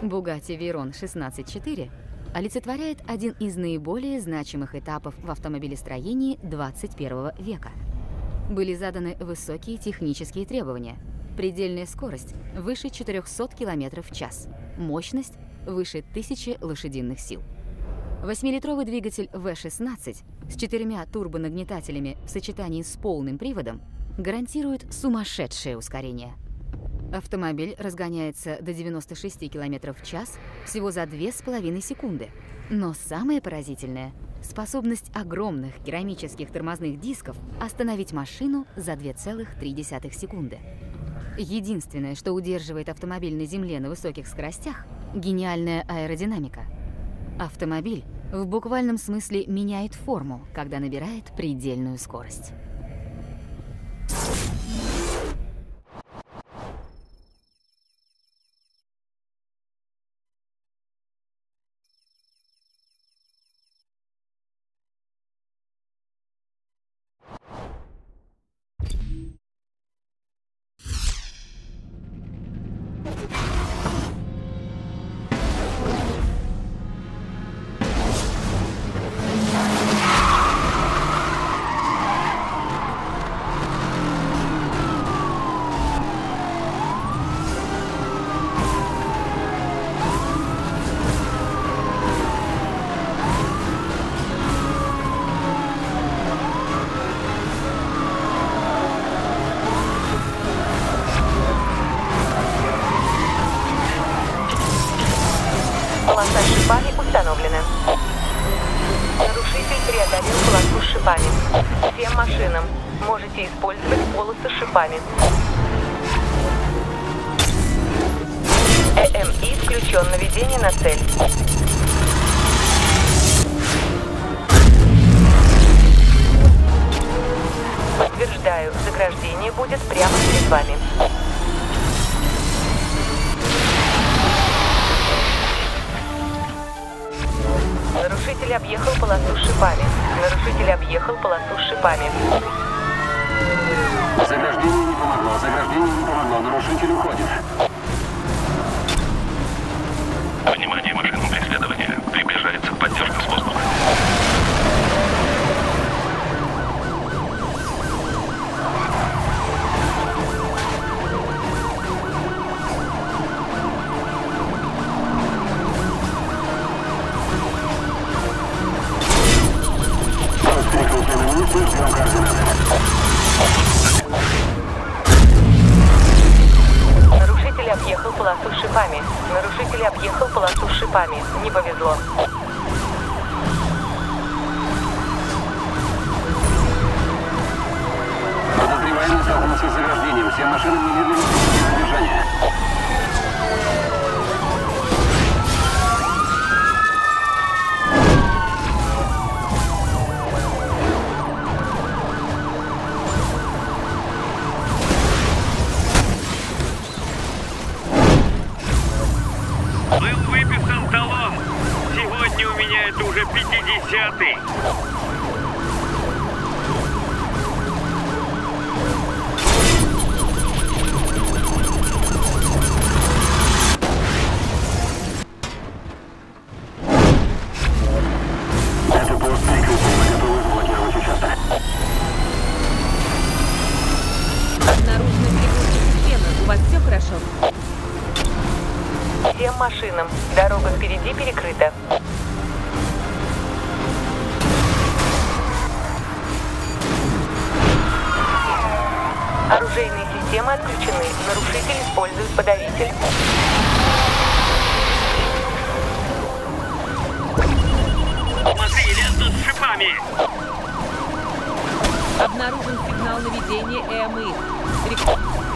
Bugatti Veyron 16-4 олицетворяет один из наиболее значимых этапов в автомобилестроении 21 века. Были заданы высокие технические требования. Предельная скорость выше 400 км в час, мощность выше 1000 лошадиных сил. 8-литровый двигатель V16 с 4 турбонагнетателями в сочетании с полным приводом гарантирует сумасшедшее ускорение. Автомобиль разгоняется до 96 км в час всего за 2,5 секунды. Но самое поразительное – способность огромных керамических тормозных дисков остановить машину за 2,3 секунды. Единственное, что удерживает автомобиль на земле на высоких скоростях – гениальная аэродинамика. Автомобиль в буквальном смысле меняет форму, когда набирает предельную скорость. Полоса с шипами установлена. Нарушитель преодолел полосу с шипами. Всем машинам можете использовать полосы с шипами. ЭМИ включен. Наведение на цель. Подтверждаю, заграждение будет прямо перед вами. Нарушитель объехал полосу с шипами. Нарушитель объехал полосу с шипами. Заграждение не помогло. Заграждение не помогло. Нарушитель уходит. Внимание, машинам преследования. Приближается поддержка с воздуха. Нарушитель объехал полосу с шипами. Нарушитель объехал полосу с шипами. Не повезло. Подозреваемый столкнулся с заграждением. Всем машинам немедленно прекратить задержание. Был выписан талон. Сегодня у меня это уже 50-й. Это пост прикрытия. Мы готовы заблокировать участок. Обнаружена перегрузка системы. У вас все хорошо? Всем машинам. Дорога впереди перекрыта. Оружейные системы отключены. Нарушитель использует подавитель. Смотри, ленту с шипами. Обнаружен сигнал наведения ЭМИ.